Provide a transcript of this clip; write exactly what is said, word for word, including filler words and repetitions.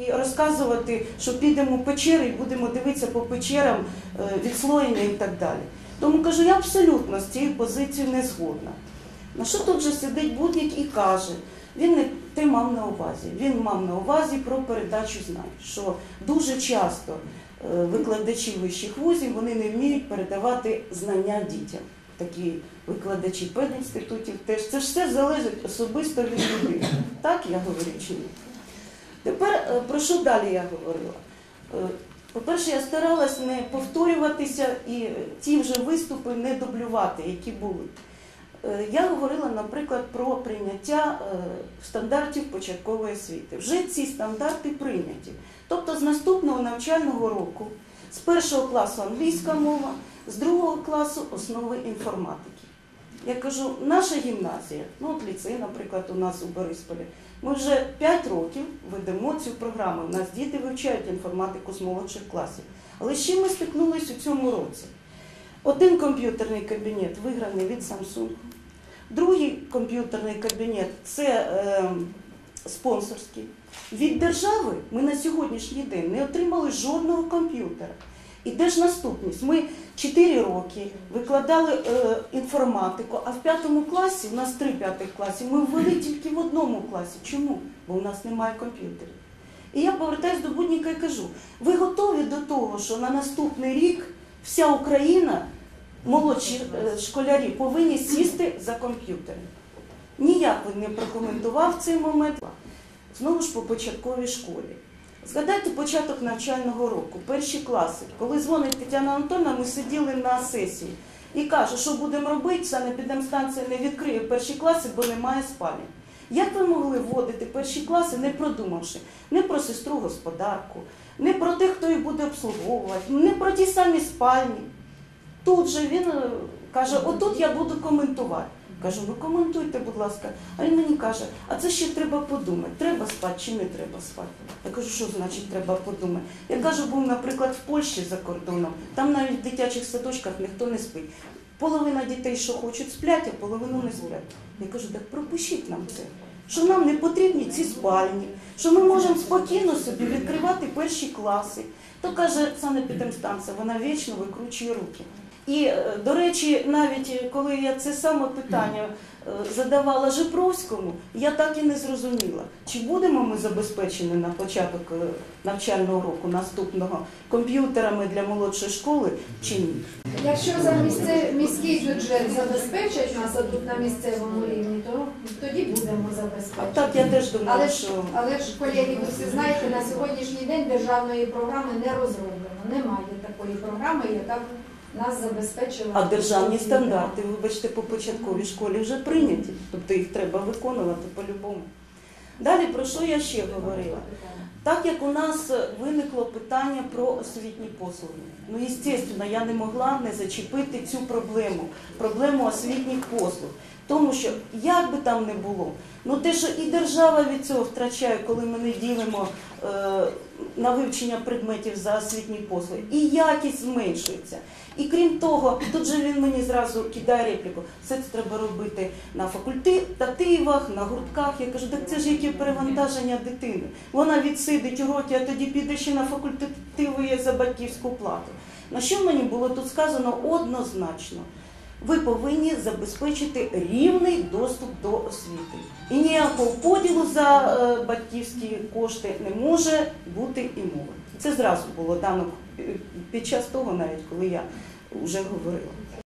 і розказувати, що підемо в печери і будемо дивитися по печерам відслоєння і так далі. Тому кажу, я абсолютно з цією позицією не згодна. На що тут же сидить Буднік і каже, він не те мав на увазі. Він мав на увазі про передачу знань, що дуже часто викладачі вищих вузів, вони не вміють передавати знання дітям. Такі викладачі педінститутів теж. Це ж все залежить особисто від людини. Так я говорю чи ні? Тепер, про що далі я говорила? По-перше, я старалась не повторюватися і ті вже виступи не дублювати, які були. Я говорила, наприклад, про прийняття стандартів початкової освіти. Вже ці стандарти прийняті. Тобто з наступного навчального року, з першого класу англійська мова, з другого класу основи інформатики. Я кажу, наша гімназія, ну от ліцей, наприклад, у нас у Борисполі, ми вже п'ять років ведемо цю програму. У нас діти вивчають інформатику з молодших класів. Але з чим ми стикнулися у цьому році? Один комп'ютерний кабінет виграний від Samsung, другий комп'ютерний кабінет – це е, спонсорський. Від держави ми на сьогоднішній день не отримали жодного комп'ютера. І де ж наступність? Ми чотири роки викладали е, інформатику, а в п'ятому класі, у нас три п'ятих класів, ми ввели тільки в одному класі. Чому? Бо у нас немає комп'ютерів. І я повертаюся до Будніка і кажу, ви готові до того, що на наступний рік вся Україна, молодші школярі, повинні сісти за комп'ютери? Ніяк він не прокоментував цей момент. Знову ж по початковій школі. Згадайте початок навчального року, перші класи. Коли дзвонить Тетяна Анатольовна, ми сиділи на сесії і каже, що будемо робити, санепідемстанція не відкриє перші класи, бо немає спальні. Як ви могли вводити перші класи, не продумавши не про сестру-господарку, не про тих, хто їх буде обслуговувати, не про ті самі спальні? Тут же він каже, отут я буду коментувати. Кажу, ну коментуйте, будь ласка. А він мені каже, а це ще треба подумати, треба спати чи не треба спати. Я кажу, що значить треба подумати? Я кажу, був, наприклад, в Польщі за кордоном, там навіть в дитячих садочках ніхто не спить. Половина дітей, що хочуть, сплять, а половину не сплять. Я кажу, так пропишіть нам це, що нам не потрібні ці спальні, що ми можемо спокійно собі відкривати перші класи. То каже санепідемстанція, вона вічно викручує руки. І, до речі, навіть коли я це саме питання задавала Жипровському, я так і не зрозуміла, чи будемо ми забезпечені на початок навчального року наступного комп'ютерами для молодшої школи, чи ні. Якщо за місце, міський бюджет забезпечать нас тут на місцевому рівні, то тоді будемо забезпечені. Так, я теж думаю, але що... ж, але ж, колеги, ви всі знаєте, на сьогоднішній день державної програми не розроблено. Немає такої програми, яка б нас забезпечила. А державні стандарти, вибачте, по початковій школі вже прийняті. Тобто їх треба виконувати по-любому. Далі, про що я ще говорила? Так як у нас виникло питання про освітні послуги. Ну, звісно, я не могла не зачепити цю проблему, проблему освітніх послуг. Тому що, як би там не було, ну те, що і держава від цього втрачає, коли ми не ділимо е, на вивчення предметів за освітні послуги, і якість зменшується. І крім того, тут же він мені зразу кидає репліку, все це треба робити на факультативах, на гуртках. Я кажу, так це ж яке перевантаження дитини. Вона відсидить уроки, а тоді піде ще на факультативи за батьківську плату. На що мені було тут сказано однозначно? Ви повинні забезпечити рівний доступ до освіти. І ніякого поділу за е, батьківські кошти не може бути і мови. Це зразу було дано під час того навіть, коли я вже говорила.